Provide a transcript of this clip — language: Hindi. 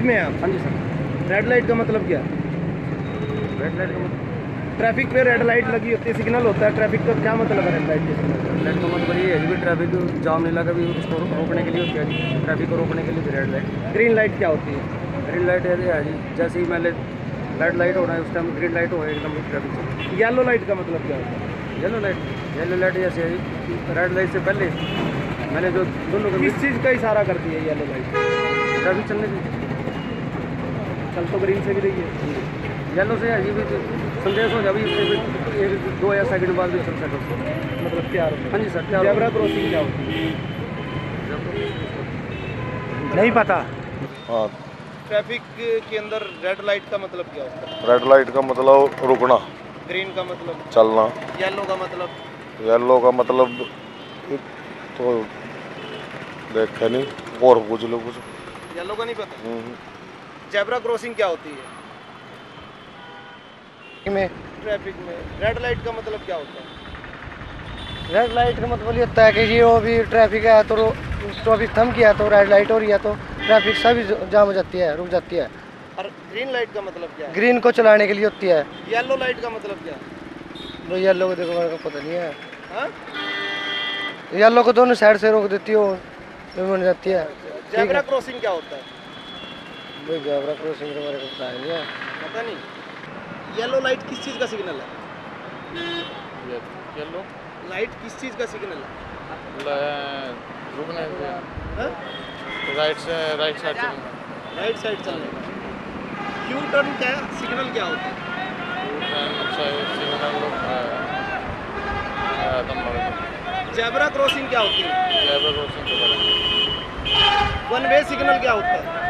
में है आप? हाँ जी सर। रेड लाइट का मतलब क्या है? रेड लाइट का मतलब, ट्रैफिक पे रेड लाइट लगी होती है, सिग्नल होता है ट्रैफिक का, क्या मतलब है रेड लाइट के सिग्नल? रेड लाइट का मतलब ये है कि ट्रैफिक जाम नहीं लगा, भी उसको रोकने के लिए होती है जी, ट्रैफिक को रोकने के लिए रेड लाइट। ग्रीन लाइट क्या होती है? ग्रीन लाइट ये है जी, जैसे ही मैंने रेड लाइट हो रहा है उस टाइम ग्रीन लाइट हो है एकदम ट्रैफिक से। येलो लाइट का मतलब क्या होता है? येलो लाइट जैसे है जी, रेड लाइट से पहले मैंने जो दोनों को किस चीज़ का इशारा करती है येलो लाइट? ट्रैफिक चलने की। चल तो ग्रीन से भी रही है। येलो से है जी, भी संदेश हो जाए एक 2 या सेकंड बाद भी चल सकते। मतलब क्या होता हाँ जी सर, क्या है? जेब्रा क्रॉसिंग क्या होती है? नहीं पता। हाँ, ट्रैफिक के अंदर रेड लाइट का मतलब क्या होता है? रेड लाइट का मतलब रुकना, ग्रीन का मतलब? चलना। येलो का मतलब? येलो का मतलब तो देखे नहीं, और पूछ लो कुछ। येलो का नहीं पता। जेब्रा क्रॉसिंग क्या होती है? में ट्रैफिक में रेड लाइट का मतलब क्या होता है? रेड लाइट का मतलब ये होता है कि ये वो भी ट्रैफिक है तो ट्रैफिक थम गया तो रेड लाइट हो रही है तो ट्रैफिक सभी जाम हो जाती है, रुक जाती है। और ग्रीन लाइट का मतलब क्या है? ग्रीन को चलाने के लिए होती है। येलो लाइट का मतलब क्या है? वो येलो को देखो, मेरे को पता नहीं है। हाँ? येलो को दोनों साइड से रोक देती हो, बन जाती है। जेब्रा क्रॉसिंग क्या होता है? भाई जेब्रा क्रॉसिंग तो मेरे को पता नहीं है। पता नहीं। येलो लाइट किस चीज़ का सिग्नल है? येलो लाइट किस चीज़ का सिग्नल है? रुकने के, हाँ? राइट साइड चलना। राइट साइड चलने का। यू टर्न क्या सिग्नल क्या होता है? जेब्रा क्रॉसिंग क्या होती है? वन वे सिग्नल क्या होता है?